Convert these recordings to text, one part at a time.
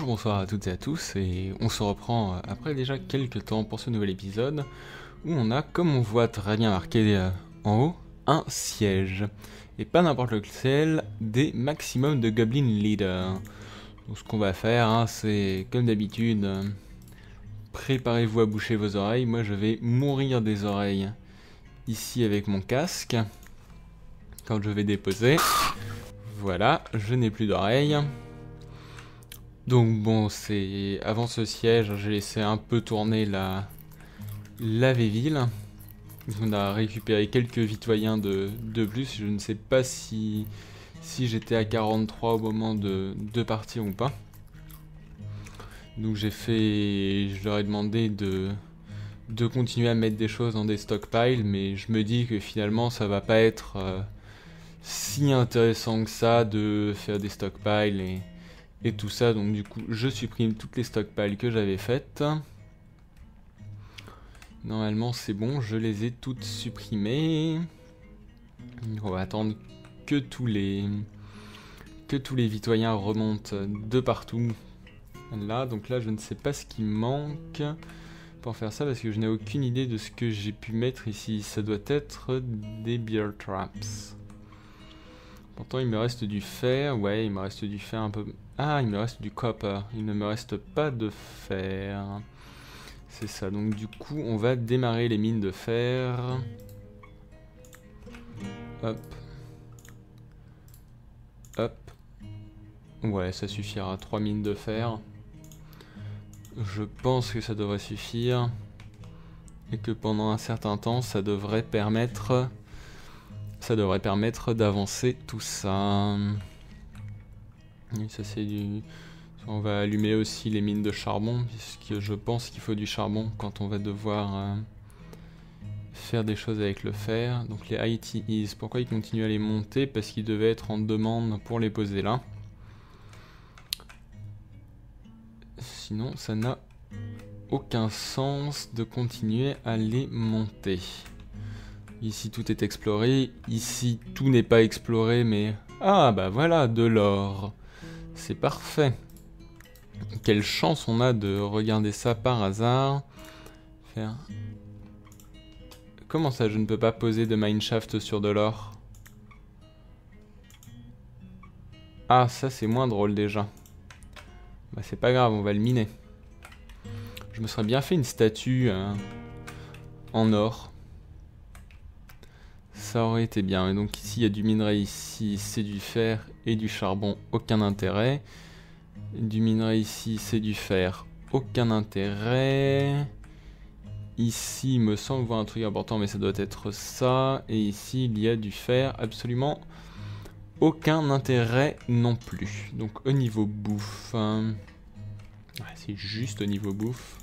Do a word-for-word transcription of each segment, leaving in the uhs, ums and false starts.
Bonjour, bonsoir à toutes et à tous, et on se reprend après déjà quelques temps pour ce nouvel épisode, où on a, comme on voit très bien marqué en haut, un siège. Et pas n'importe lequel, des maximum de Goblin Leader. Donc ce qu'on va faire, hein, c'est comme d'habitude, préparez-vous à boucher vos oreilles. Moi je vais mourir des oreilles ici avec mon casque, quand je vais déposer. Voilà, je n'ai plus d'oreilles. Donc bon, c'est avant ce siège, j'ai laissé un peu tourner la, la Véville. On a récupéré quelques vitoyens de, de plus. Je ne sais pas si, si j'étais à quarante-trois au moment de, de partir ou pas. Donc j'ai fait... Je leur ai demandé de, de continuer à mettre des choses dans des stockpiles, mais je me dis que finalement ça va pas être euh, si intéressant que ça de faire des stockpiles et... et tout ça, donc du coup je supprime toutes les stockpiles que j'avais faites. Normalement c'est bon, je les ai toutes supprimées. On va attendre que tous les que tous les vitoyens remontent de partout. Là, donc là je ne sais pas ce qui manque pour faire ça parce que je n'ai aucune idée de ce que j'ai pu mettre ici. Ça doit être des bear traps. Pourtant il me reste du fer, ouais il me reste du fer un peu... Ah, il me reste du copper, il ne me reste pas de fer. C'est ça, donc du coup on va démarrer les mines de fer. Hop. Hop. Ouais, ça suffira, trois mines de fer. Je pense que ça devrait suffire. Et que pendant un certain temps ça devrait permettre... Ça devrait permettre d'avancer tout ça. Et ça c'est du... On va allumer aussi les mines de charbon, puisque je pense qu'il faut du charbon quand on va devoir euh, faire des choses avec le fer. Donc les I T Es, pourquoi ils continuent à les monter? Parce qu'ils devaient être en demande pour les poser là. Sinon ça n'a aucun sens de continuer à les monter. Ici tout est exploré, ici tout n'est pas exploré mais... Ah bah voilà, de l'or. C'est parfait. Quelle chance on a de regarder ça par hasard. Faire... Comment ça je ne peux pas poser de mineshaft sur de l'or? Ah ça c'est moins drôle déjà. Bah c'est pas grave, on va le miner. Je me serais bien fait une statue hein, en or. Ça aurait été bien. Et donc ici il y a du minerai, ici c'est du fer et du charbon, aucun intérêt. Du minerai ici c'est du fer, aucun intérêt. Ici il me semble voir un truc important mais ça doit être ça. Et ici il y a du fer, absolument aucun intérêt non plus. Donc au niveau bouffe, hein, ouais, c'est juste au niveau bouffe.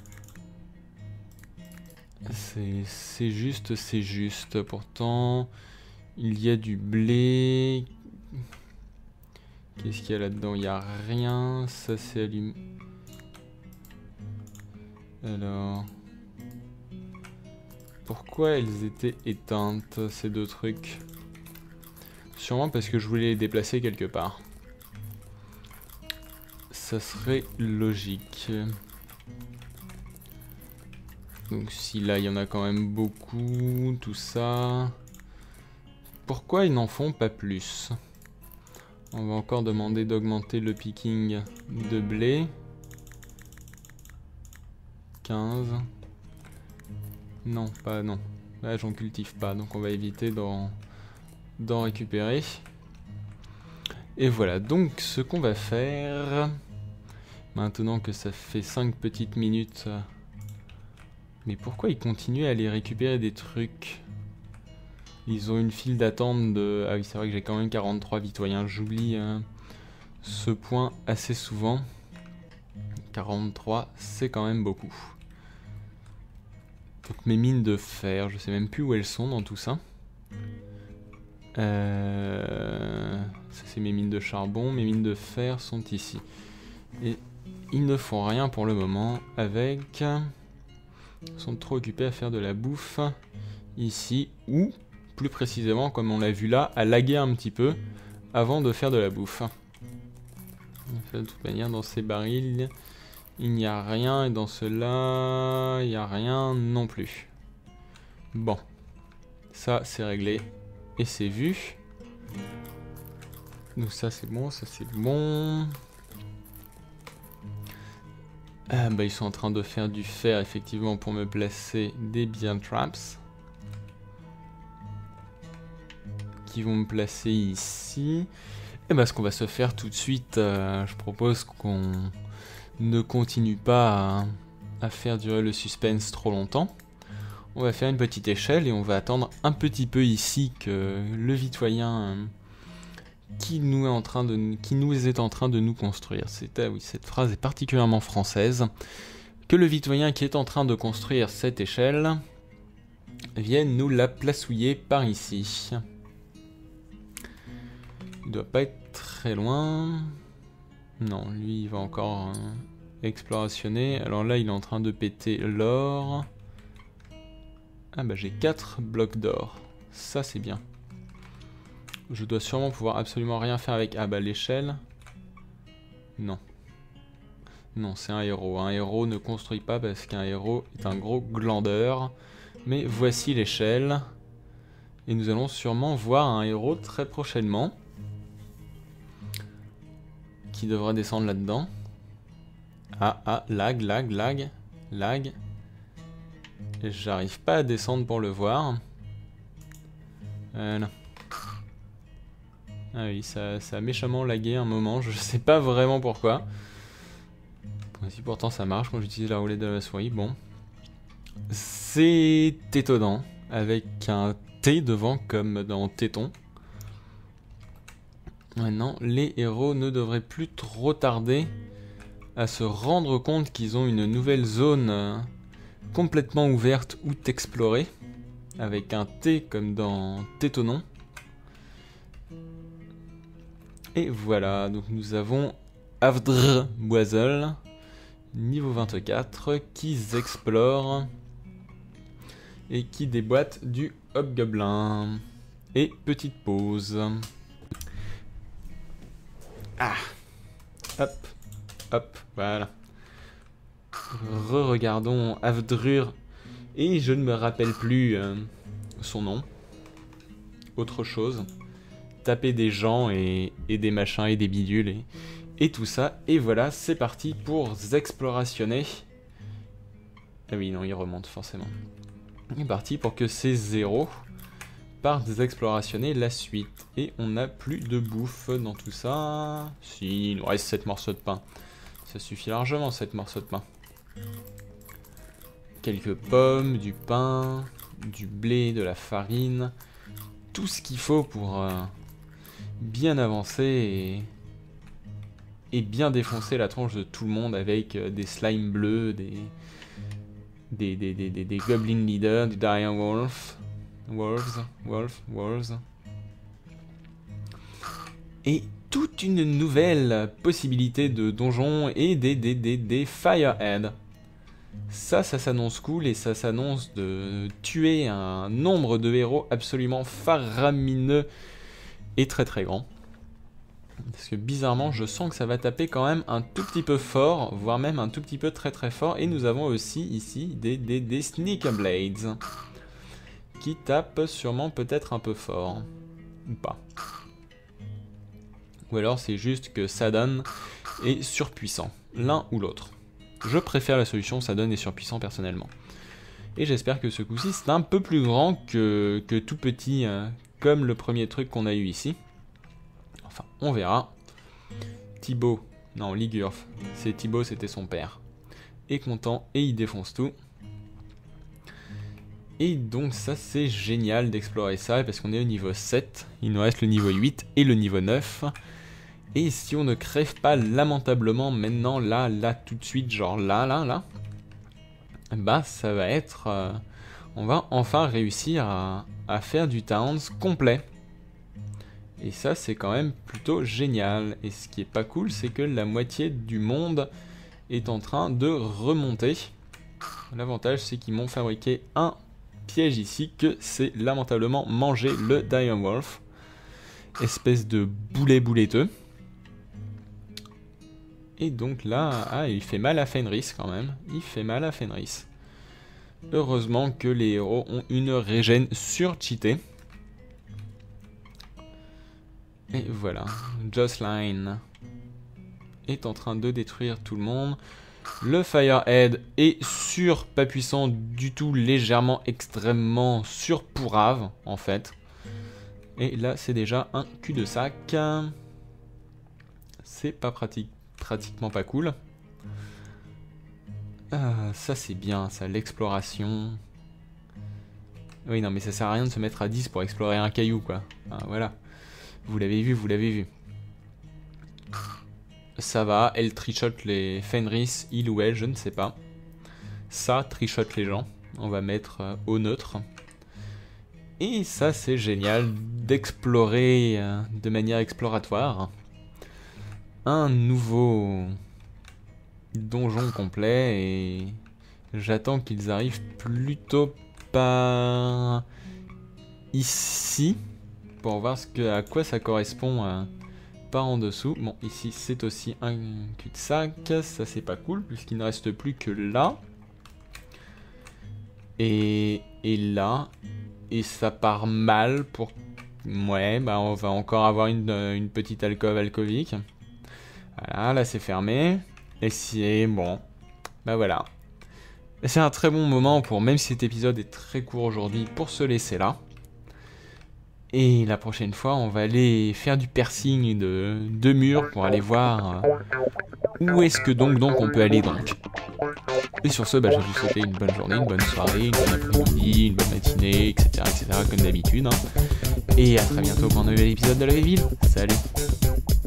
C'est juste, c'est juste. Pourtant, il y a du blé. Qu'est-ce qu'il y a là-dedans? Il n'y a rien. Ça, c'est allumé. Alors... Pourquoi elles étaient éteintes, ces deux trucs? Sûrement parce que je voulais les déplacer quelque part. Ça serait logique. Donc si là il y en a quand même beaucoup, tout ça... Pourquoi ils n'en font pas plus? On va encore demander d'augmenter le picking de blé. quinze. Non, pas non. Là j'en cultive pas, donc on va éviter d'en d'en récupérer. Et voilà, donc ce qu'on va faire... Maintenant que ça fait cinq petites minutes... Mais pourquoi ils continuent à aller récupérer des trucs? Ils ont une file d'attente de... Ah oui, c'est vrai que j'ai quand même quarante-trois vitoyens. J'oublie hein, ce point assez souvent. quarante-trois, c'est quand même beaucoup. Donc mes mines de fer, je sais même plus où elles sont dans tout ça. Euh... Ça c'est mes mines de charbon. Mes mines de fer sont ici. Et ils ne font rien pour le moment avec... Ils sont trop occupés à faire de la bouffe ici, ou plus précisément, comme on l'a vu là, à laguer un petit peu avant de faire de la bouffe. De toute manière, dans ces barils, il n'y a rien. Et dans ceux-là, il n'y a rien non plus. Bon. Ça, c'est réglé. Et c'est vu. Donc ça, c'est bon. Ça, c'est bon. Ah, bah, ils sont en train de faire du fer, effectivement, pour me placer des beam traps. Qui vont me placer ici. Et bah, ce qu'on va se faire tout de suite, euh, je propose qu'on ne continue pas à, à faire durer le suspense trop longtemps. On va faire une petite échelle et on va attendre un petit peu ici que le Vitoyen euh, qui, nous est en train de, qui nous est en train de nous construire. C'est, ah oui, cette phrase est particulièrement française. Que le Vitoyen qui est en train de construire cette échelle vienne nous la placouiller par ici. Il doit pas être très loin. Non, lui il va encore euh, explorationner. Alors là il est en train de péter l'or. Ah bah j'ai quatre blocs d'or. Ça c'est bien. Je dois sûrement pouvoir absolument rien faire avec... Ah bah l'échelle. Non. Non, c'est un héros. Un héros ne construit pas parce qu'un héros est un gros glandeur. Mais voici l'échelle. Et nous allons sûrement voir un héros très prochainement. Qui devra descendre là-dedans. Ah, ah, lag, lag, lag, lag. Et j'arrive pas à descendre pour le voir. Euh, non. Ah oui, ça, ça a méchamment lagué un moment, je sais pas vraiment pourquoi. Bon, si pourtant ça marche quand j'utilise la roulette de la souris, bon. C'est étonnant, avec un T devant comme dans téton. Maintenant, les héros ne devraient plus trop tarder à se rendre compte qu'ils ont une nouvelle zone euh, complètement ouverte ou explorer, avec un T comme dans Tétonon. Et voilà, donc nous avons Avdr Boizel, niveau vingt-quatre, qui explore et qui déboîte du Hobgoblin. Et petite pause. Ah, hop, hop, voilà. Re-regardons Avdrur, et je ne me rappelle plus euh, son nom. Autre chose. Taper des gens et, et des machins et des bidules et, et tout ça. Et voilà, c'est parti pour explorationner. Ah oui, non, il remonte forcément. C'est parti pour que ces zéros partent explorationner la suite. Et on n'a plus de bouffe dans tout ça. Si, il nous reste sept morceaux de pain. Ça suffit largement, sept morceaux de pain. Quelques pommes, du pain, du blé, de la farine. Tout ce qu'il faut pour euh, bien avancer et, et bien défoncer la tronche de tout le monde avec euh, des slimes bleus, des, des, des, des, des, des goblin leaders, du dire wolf. Wolves, wolf, wolves. Et toute une nouvelle possibilité de donjon et des, des, des, des Firehead. Ça, ça s'annonce cool et ça s'annonce de tuer un nombre de héros absolument faramineux et très très grand. Parce que bizarrement, je sens que ça va taper quand même un tout petit peu fort, voire même un tout petit peu très très fort. Et nous avons aussi ici des, des, des Sneaker Blades qui tapent sûrement peut-être un peu fort. Ou pas. Ou alors c'est juste que Sadon est surpuissant, l'un ou l'autre. Je préfère la solution Sadon est surpuissant personnellement. Et j'espère que ce coup-ci c'est un peu plus grand que, que tout petit, euh, comme le premier truc qu'on a eu ici. Enfin, on verra. Thibaut, non, Ligurf, c'est Thibaut, c'était son père. Est content et il défonce tout. Et donc ça c'est génial d'explorer ça parce qu'on est au niveau sept, il nous reste le niveau huit et le niveau neuf. Et si on ne crève pas lamentablement maintenant, là, là, tout de suite, genre là, là, là, bah ça va être... Euh, on va enfin réussir à, à faire du Towns complet. Et ça c'est quand même plutôt génial. Et ce qui est pas cool, c'est que la moitié du monde est en train de remonter. L'avantage c'est qu'ils m'ont fabriqué un piège ici que c'est lamentablement manger le Dire Wolf. Espèce de boulet bouletteux. Et donc là, ah, il fait mal à Fenris quand même. Il fait mal à Fenris. Heureusement que les héros ont une régène surcheatée. Et voilà, Jocelyn est en train de détruire tout le monde. Le Firehead est sur, pas puissant du tout, légèrement, extrêmement surpourave en fait. Et là c'est déjà un cul-de-sac. C'est pas pratique, pratiquement pas cool. Ah, ça c'est bien, ça, l'exploration. Oui non mais ça sert à rien de se mettre à dix pour explorer un caillou quoi. Ah, voilà. Vous l'avez vu, vous l'avez vu. Ça va, elle trichote les Fenris, il ou elle, je ne sais pas. Ça trichote les gens. On va mettre euh, au neutre. Et ça, c'est génial d'explorer euh, de manière exploratoire. Un nouveau donjon complet et j'attends qu'ils arrivent plutôt par ici pour voir ce que, à quoi ça correspond euh, par en dessous. Bon, ici c'est aussi un cul-de-sac, ça c'est pas cool puisqu'il ne reste plus que là et, et là, et ça part mal pour... Ouais, bah on va encore avoir une, une petite alcôve alcovique. Voilà, là c'est fermé. Et c'est bon. Bah voilà. C'est un très bon moment pour, même si cet épisode est très court aujourd'hui, pour se laisser là. Et la prochaine fois, on va aller faire du piercing de, de murs pour aller voir où est-ce que donc, donc on peut aller donc. Et sur ce, bah, je vais vous souhaiter une bonne journée, une bonne soirée, une bonne après-midi, une bonne matinée, et cetera, et cetera, comme d'habitude. Hein. Et à très bientôt pour un nouvel épisode de la Ville. Salut!